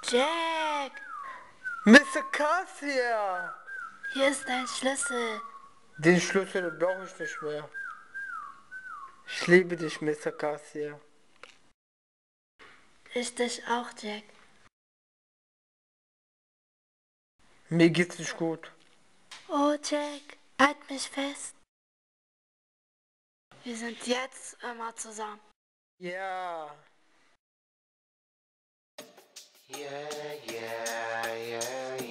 Jack, Mr. Cassia! hier ist dein Schlüssel. Den Schlüssel brauche ich nicht mehr. Ich liebe dich, Mr. Cassia. Ich dich auch, Jack. Mir geht's nicht gut. Oh, Jack, halt mich fest. Wir sind jetzt immer zusammen. Ja. Yeah, yeah, yeah,